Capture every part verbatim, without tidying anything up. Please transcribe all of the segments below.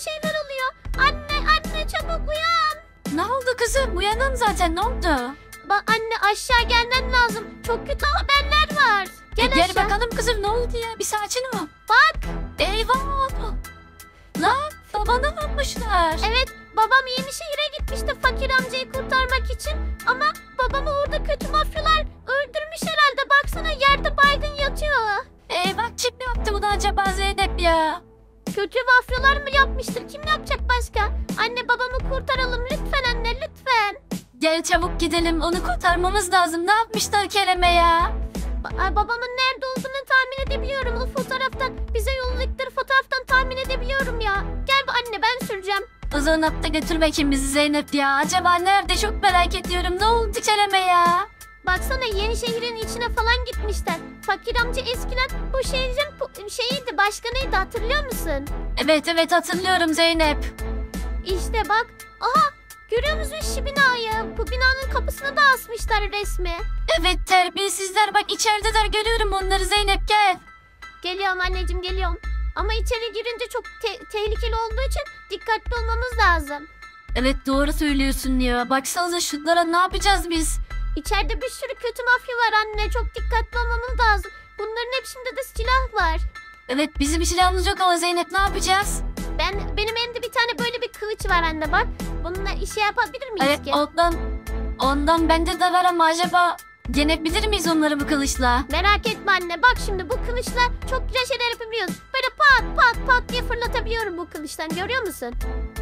şeyler oluyor. Anne anne çabuk uyan. Ne oldu kızım? Uyanın zaten, ne oldu? Bak anne aşağı gelmen lazım. Çok kötü haberler var. Gel, e, gel aşağı. bakalım kızım, ne oldu ya? Bir sakin ol. Bak. Eyvah. Lan babana yapmışlar. Evet babam yeni şehire gitmişti fakir amcayı kurtarmak için. Ama babamı orada kötü mafyalar öldürmüş herhalde. Baksana yerde baygın yatıyor. Eyvah, kim yaptı bunu acaba Zeynep ya? Kötü mafyalar mı yapmıştır? Kim yapacak başka? Anne babamı kurtaralım lütfen anne lütfen. Gel çabuk gidelim, onu kurtarmamız lazım. Ne yapmışlar Kerem'e ya? Ba- babamın nerede olduğunu tahmin edebiliyorum. O fotoğraftan, bize yolladıkları fotoğraftan tahmin edebiliyorum ya. Gel anne ben süreceğim. O zaman hatta götür bakayım bizi Zeynep ya. Acaba nerede, çok merak ediyorum. Ne oldu Kerem'e ya? Baksana yeni şehrin içine falan gitmişler. Fakir amca eskiden bu şehrin bu şeyiydi, başkanıydı, hatırlıyor musun? Evet evet hatırlıyorum Zeynep. İşte bak. Aha görüyor musun şu binayı? Bu binanın kapısına da asmışlar resmi. Evet terbiyesizler, bak içerideler, görüyorum onları Zeynep, gel. Geliyorum anneciğim geliyorum. Ama içeri girince çok te- tehlikeli olduğu için dikkatli olmamız lazım. Evet doğru söylüyorsun ya. Baksanıza şunlara, ne yapacağız biz? İçeride bir sürü kötü mafya var anne. Çok dikkatli olmamız lazım. Bunların hepsinde de silah var. Evet bizim silahımız yok ama Zeynep, ne yapacağız? Ben benim elimde bir tane böyle bir kılıç var anne bak. Bununla işe yapabilir miyiz Evet ki? ondan, ondan bende de var ama acaba yenebilir miyiz onları bu kılıçla? Merak etme anne. Bak şimdi bu kılıçla çok güzel şeyler yapabiliyoruz. Böyle pat pat pat diye fırlatabiliyorum bu kılıçtan. Görüyor musun?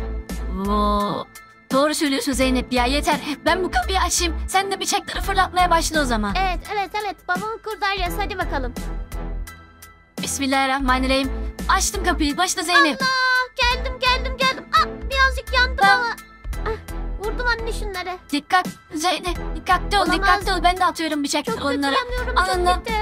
Oo, doğru söylüyorsun Zeynep ya, yeter. Ben bu kapıyı açayım, sen de bıçakları fırlatmaya başla o zaman. Evet evet evet. Babamı kurtaracağız. Hadi bakalım. Bismillahirrahmanirrahim. Açtım kapıyı, başla Zeynep. Allah! Geldim geldim geldim. Ah birazcık yandım Ben- ama. Ah, vurdum anne şunları. Dikkat Zeynep, dikkatli ol, Olamaz. dikkatli ol. Ben de atıyorum bıçakları Çok kötü onlara. yanıyorum. Alın lan. Çok kötü.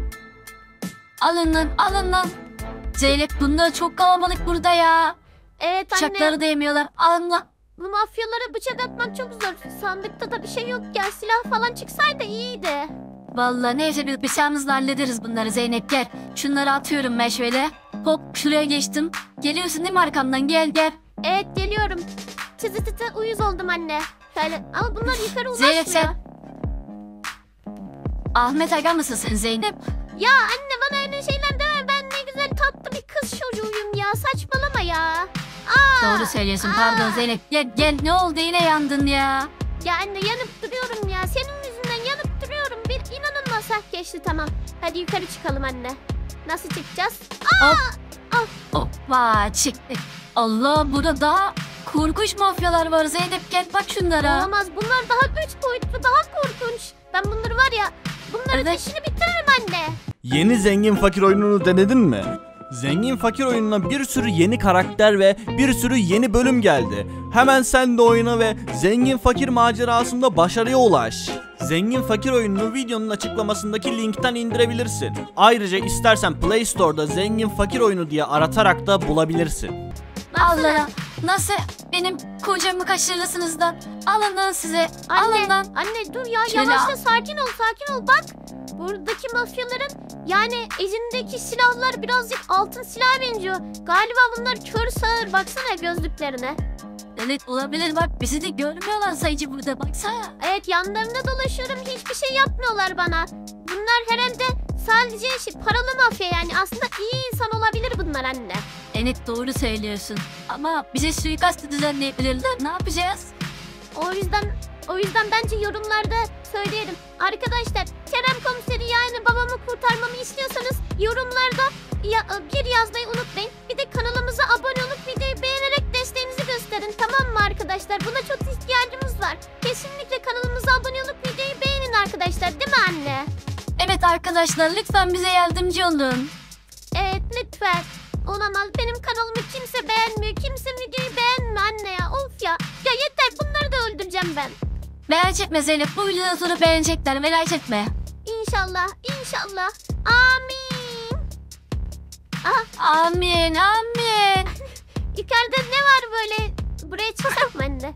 Alın lan, alın lan. Zeynep bunlar çok kalabalık burada ya. Evet anne. Bıçakları değmiyorlar. Alın lan. Bu mafyalara bıçak atmak çok zor. Sandıkta da bir şey yok ya. Silah falan çıksaydı iyiydi. Vallahi neyse bir bıçağımızla hallederiz bunları Zeynep, gel. Şunları atıyorum ben şöyle. Hop şuraya geçtim. Geliyorsun değil mi arkamdan, gel gel. Evet geliyorum. Tızı tızı uyuz oldum anne. Şöyle ama bunlar yukarı ulaşmıyor. Zeynep sen. Ahmet Aga mısın sen Zeynep? Ya anne bana öyle şeyler deme. Ben ne güzel tatlı bir kız çocuğuyum ya. Saçmalama ya. Aa, Doğru söylüyorsun, aa. pardon Zeynep. Gel gel, ne oldu yine yandın ya. Ya anne yanıp duruyorum ya. Senin yüzünden yanıp duruyorum. Bir inanılmaz saat geçti tamam. Hadi yukarı çıkalım anne. Nasıl çıkacağız? Hop. Ah. Hoppa çıktık. Allah, burada daha korkunç mafyalar var Zeynep, gel bak şunlara. Olamaz. Bunlar daha üç boyutlu, daha korkunç. Ben bunları var ya, bunların Evet. işini bitiririm anne. Yeni Zengin Fakir oyununu denedin mi? Zengin Fakir oyununa bir sürü yeni karakter ve bir sürü yeni bölüm geldi. Hemen sen de oyna ve Zengin Fakir macerasında başarıya ulaş. Zengin Fakir oyununu videonun açıklamasındaki linkten indirebilirsin. Ayrıca istersen Play Store'da Zengin Fakir oyunu diye aratarak da bulabilirsin. Allah, nasıl benim kocamı kaçırırsınız da. Alın lan size, alın Anne, lan. anne dur ya, Şöyle yavaşla, al. sakin ol, sakin ol. Bak, buradaki mafyaların yani elindeki silahlar birazcık altın silaha benziyor. Galiba bunlar kör sağır, baksana gözlüklerine. Evet olabilir, bak bizi de görmüyorlar sayıcı burada, baksana. Evet, yanlarında dolaşıyorum, hiçbir şey yapmıyorlar bana. Bunlar herhalde sadece şey, paralı mafya yani. Aslında iyi insan olabilir bunlar anne. Evet doğru söylüyorsun. Ama bize suikastı düzenleyebilirler, ne yapacağız? O yüzden o yüzden bence yorumlarda söyleyelim. Arkadaşlar, Kerem Komiseri yani babamı kurtarmamı istiyorsanız yorumlarda ya, bir yazmayı unutmayın. Bir de kanalımıza abone olup videoyu beğenerek desteğinizi gösterin, tamam mı arkadaşlar? Buna çok ihtiyacımız var. Kesinlikle kanalımıza abone olup videoyu beğenin arkadaşlar, değil mi anne? Evet arkadaşlar, lütfen bize yardımcı olun. Evet lütfen. Olamaz, benim kanalımı kimse beğenmiyor. Kimse videoyu beğenmiyor anne ya. Of ya. Ya yeter, bunları da öldüreceğim ben. Merak etme Zeynep, bu videodan sonra beğenecekler, merak etme. İnşallah, inşallah. Amin. Aha, Amin, amin. yukarıda ne var böyle? Buraya çıksak mı anne?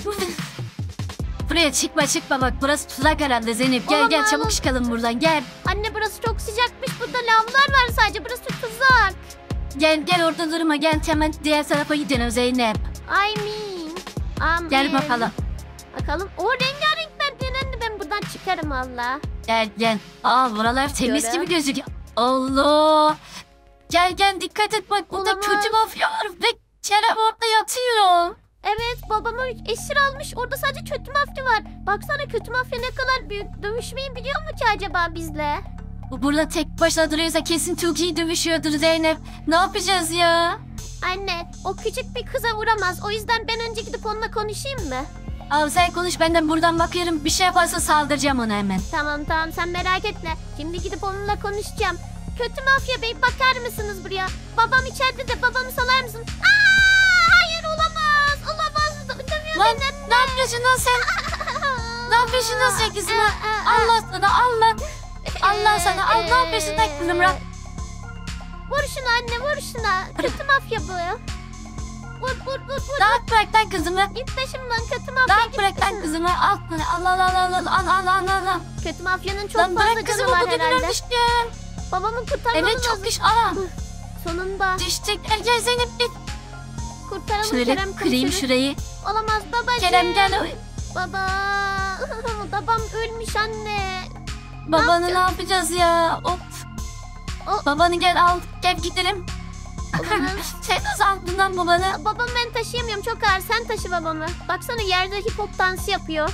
Buraya çıkma çıkma, bak burası tuzak herhalde Zeynep. Gel gel, Olamaz. çabuk çıkalım buradan, gel. Anne burası çok sıcakmış. Burada lavlar var sadece. Burası tuzak. Gel gel orada durma, gel hemen diğer tarafa gidelim Zeynep. I mean. Um, Gel bakalım. Bakalım. O rengarenk merdivenden ben buradan çıkarım valla. Gel gel. Aa buralar temiz Şöyle. gibi gözüküyor. Allah. Gel gel dikkat et bak, burada Olamaz. kötü mafya var ve Kerem orada yatıyor. Evet, babamı esir almış. Orada sadece kötü mafya var. Baksana, kötü mafya ne kadar büyük. Dövüşmeyi biliyor mu ki acaba bizle? Bu burada tek başına duruyorsa kesin çok iyi dövüşüyordur Zeynep. Ne yapacağız ya? Anne, o küçük bir kıza vuramaz. O yüzden ben önce gidip onunla konuşayım mı? Al sen konuş, benden buradan bakıyorum. Bir şey yaparsa saldıracağım ona hemen. Tamam tamam, sen merak etme. Şimdi gidip onunla konuşacağım. Kötü mafya bey, bakar mısınız buraya? Babam içeride de, babamı salar mısın? Aa, hayır, olamaz. Olamaz. Dövüyor Lan beni. ne yapıyorsun lan sen? Ne yapıyorsun lan sen kızıma? Allah sana, Allah. Allah sana, al, ne yapıyorsun lan kızıma? Vur şunu anne, vur şuna. Kötü mafya bu. Vur vur vur vur. Dağıt bırak lan kızımı. Git başımdan, kötü mafya. Dağıt git bırak lan başımdan. kızımı. Al al al al al al al al al al. Kötü mafyanın çok Lan fazla bırak canı kızımı, var bu herhalde. düdüğüne düştüm. Babamı kurtarmamız Evet çok lazım. güç. Aa Sonunda düştük. Gel Zeynep git. kurtaralım Şöyle Kerem kırayım komiseri. şurayı. Olamaz babacığım. Kerem gel. Baba. Babam ölmüş anne. Babanı ne yapacağız? yapacağız ya? Of. O- Babanı gel al. Gel gidelim. Olamaz. Sen nasıl aldın lan babanı? Babamı ben taşıyamıyorum, çok ağır. Sen taşı babamı. Baksana, yerde hip hop dansı yapıyor.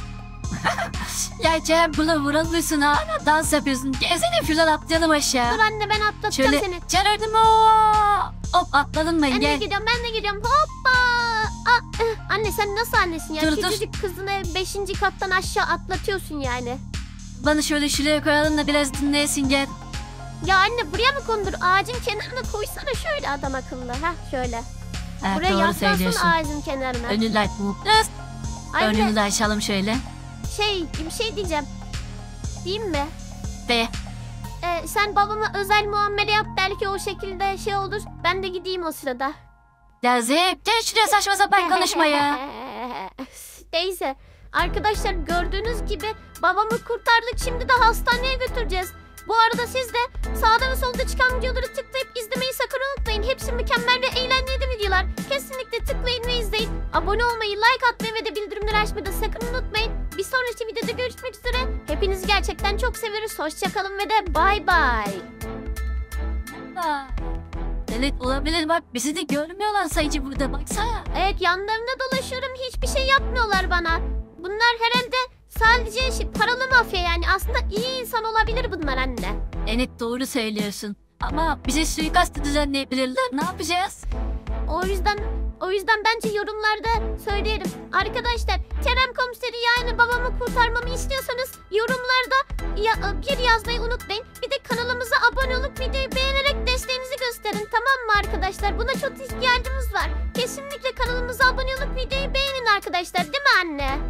Ya Cem buna vuramıyorsun ha. Dans yapıyorsun. Gelsene şuradan atlayalım aşağı. Dur anne, ben atlatacağım Şöyle seni. çağırdım o. Hop atladım ben, Ben de gel. gidiyorum, ben de gidiyorum. Hoppa. Aa, ıh. Anne sen nasıl annesin ya? Dur, dur. Küçücük kızını beşinci kattan aşağı atlatıyorsun yani. Bana şöyle şuraya koyalım da biraz dinleyesin, gel. Ya anne, buraya mı kondur? Ağacın kenarına koysana şöyle, adam akıllı. Ha şöyle. Ha, Buraya doğru yaslansın söylüyorsun. ağacın kenarına. Önünü de biraz. Önünü Anne de açalım şöyle. şey, bir şey diyeceğim. Diyeyim mi? Ve Ee, sen babama özel muamele yap, belki o şekilde şey olur. Ben de gideyim o sırada. ya Zeynep gel şuraya, saçma sapan konuşma ya. Neyse. Arkadaşlar, gördüğünüz gibi babamı kurtardık. Şimdi de hastaneye götüreceğiz. Bu arada siz de sağda ve solda çıkan videoları tıklayıp izlemeyi sakın unutmayın. Hepsi mükemmel ve eğlenceli videolar. Kesinlikle tıklayın ve izleyin. Abone olmayı, like atmayı ve de bildirimleri açmayı da sakın unutmayın. Bir sonraki videoda görüşmek üzere. Hepinizi gerçekten çok severiz. Hoşçakalın ve de bay bay. Ha. Evet olabilir, bak bizi de görmüyorlar sayıcı burada, baksana. Evet, yanlarında dolaşıyorum, hiçbir şey yapmıyorlar bana. Bunlar herhalde sadece şey, paralı mafya yani. Aslında iyi insan olabilir bunlar anne. Evet doğru söylüyorsun. Ama bize suikast düzenleyebilirler, ne yapacağız? O yüzden o yüzden bence yorumlarda söyleyelim. Arkadaşlar, Kerem komiseri yani babamı kurtarmamı istiyorsanız yorumlarda ya, bir yazmayı unutmayın. Bir de kanalımıza abone olup videoyu beğenerek desteğinizi gösterin, tamam mı arkadaşlar? Buna çok ihtiyacımız var. Kesinlikle kanalımıza abone olup videoyu beğenin arkadaşlar, değil mi anne?